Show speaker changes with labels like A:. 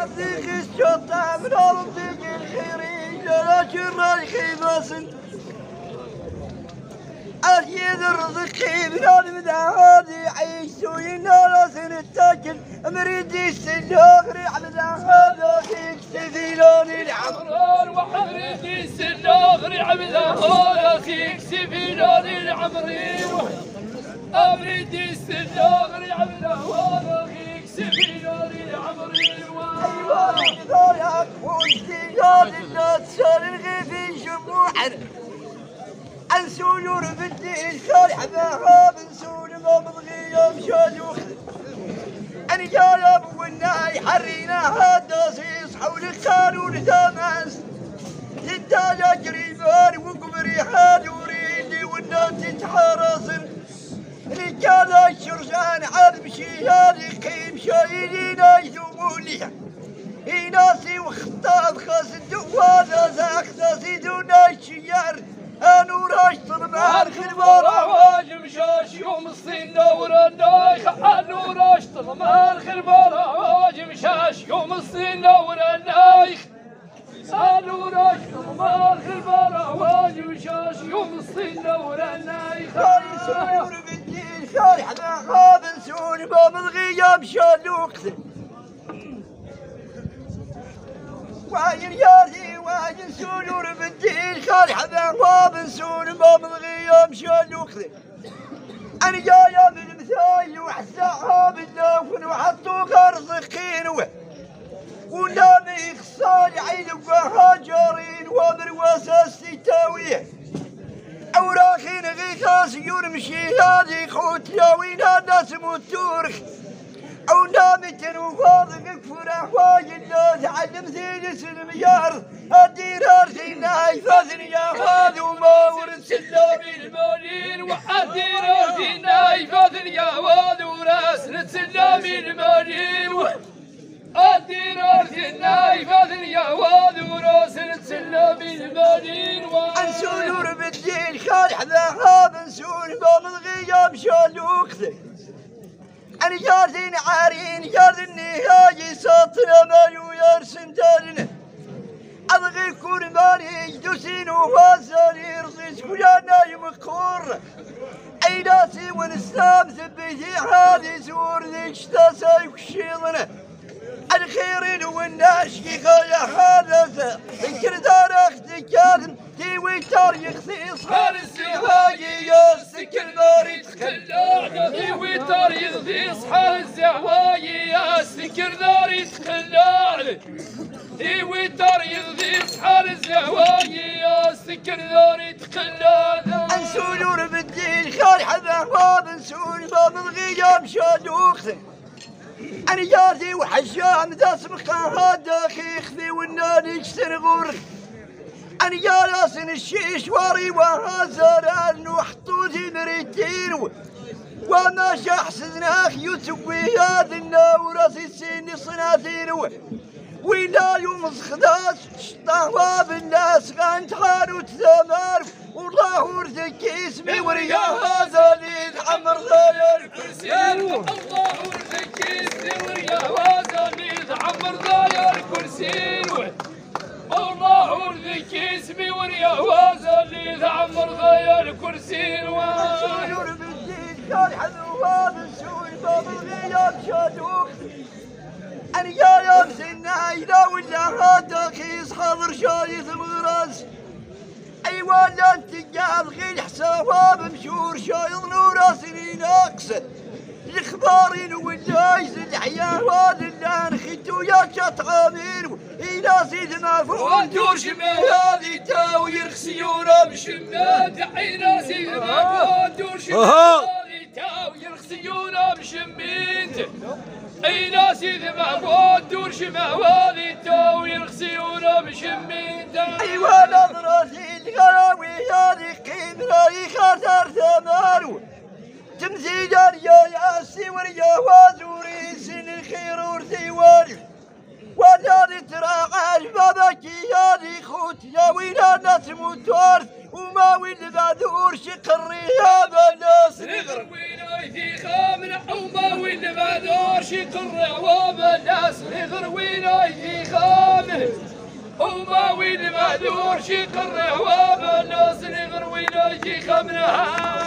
A: الضيق الشطة من الضيق الخيري لا شر الخيبة أريد الرزق من المدهاد عيش وينال سنتاكل مريد السلاغ على هذا فيك سفينان العمران
B: وحريد السلاغ على هذا فيك سفينان العمرين أريد السلاغ على هذا فيك سفينان العمرين
A: أيوة ذاك واجتياد الناس صار الغيث شموعا انسولور بالدين صالح ذهب انسول ما بغي يوم شالوخ انا جالب والناي حرينا هذا سيس حول القانون تماس للداجة قريبان وقبري حاد وريدي والناس تتحرصن رجال الشرشان عاد بشيالي قيم شايلين يثوموني ناسي وخطاب خاص الدوازة زاخ دون الشيار أنو راشطر مار خلبارا
B: واجم شاش يوم الصين دور النايخ أنو راشطر مار خلبارا واجم شاش يوم الصين دور النايخ أنو راشطر مار خلبارا واجم شاش يوم الصين دور النايخ
A: خالي سور بالدين صالح ذهب نسون باب الغياب شالوك واجن ياري واجن سولور بالدين صالح ذهب نسون باب الغياب شالوك أنا جاية من مثاي وحساها باللوفن وحطوا غرز خينوه ونامي خصالي عيد وهاجرين ومرواسة ستاويه أوراخين غيثاس يرمشي هذه خوت ياوين الناس متورخ أو نامت وفاضق كفر أحواج الناس علم ثيلس الميار الدير أرثينا يفاثني يا هذا وما ورد
B: سلامي المالين والدير أرثينا يفاثني يا هذا وراسنا سلامي المالين الدير أرثينا يفاثني يا هذا وراسنا سلامي المالين
A: انسولور بالدين خالح ذهب انسول بام الغياب شالوك أنا جارتين عارين جارت النهاية ساطنا مالو يرسم دارنا أبغي يكون مالي يدوسين وفاساني رصيص كلانا يمكور أي ناسي والإسلام ثبتي هذه سور ذيك شتاسا يكشيضنا الخيرين والناشي خايا هذا ذكر دار أختي كاظم تيوي تار يخصيص
B: حال الزواجي يا سكر ناري تخلع تيوي تار يخصيص حال الزواجي يا سكر ناري تخلع تيوي تار يخصيص حال الزواجي يا سكر ناري تخلع
A: انسولور بالدين خالح ذهب انسول باب الغياب شادوخ أنا جارتي وحشام ذا سمخة هذا خيخذي والناني يكسر غور أنا جالس الشيش واري وهازران وحطوتي مريتين وما شحسناخ يسوي هذا النورس السن صناثين ولا يوم خداس شطاب الناس غانت حانوت ثمار والله ورثك اسمي وريا هذا اللي عمر ضايا الكرسي
B: الله ورثك اسمي وريا هذا اللي عمر ضايا الكرسي الله ورثك اسمي وريا هذا اللي عمر ضايا الكرسي
A: سولور بالدين صالح ذواب السوي باب الغياب شادوخ أنا يا يوم سنايلا ولا هذا خيس حاضر شايث مغراس أيوة لا انت قال غير حسابها بمشور شايض نوراسني ناقصة الإخبارين والجايز الحياة وهذا اللي نخيتو يا كتعامير إلى سيد ما فوق
B: دور شمال هذه تاوي يرخسيونا بشمال إلى سيد ما فوق دور شمال هذه تاوي يرخسيونا بشمال إلى سيد ما فوق دور شمال هذه تاوي يرخسيونا بشمال
A: أيوة نظرتي الغلاوي هذه قيمنا يخاطر ثمانو تمثيل يا ياسي وريا وازوري سن الخير ورثي ولا ترى بابك يا ذي خوت يا وين الناس متوارث وما وين بعدور شقري يا بناس
B: نغر وين في خامنة وما وين بعدور شقري وبناس نغر وين معذور شيق الرهوة الناس اللي غروينا يجي خمنها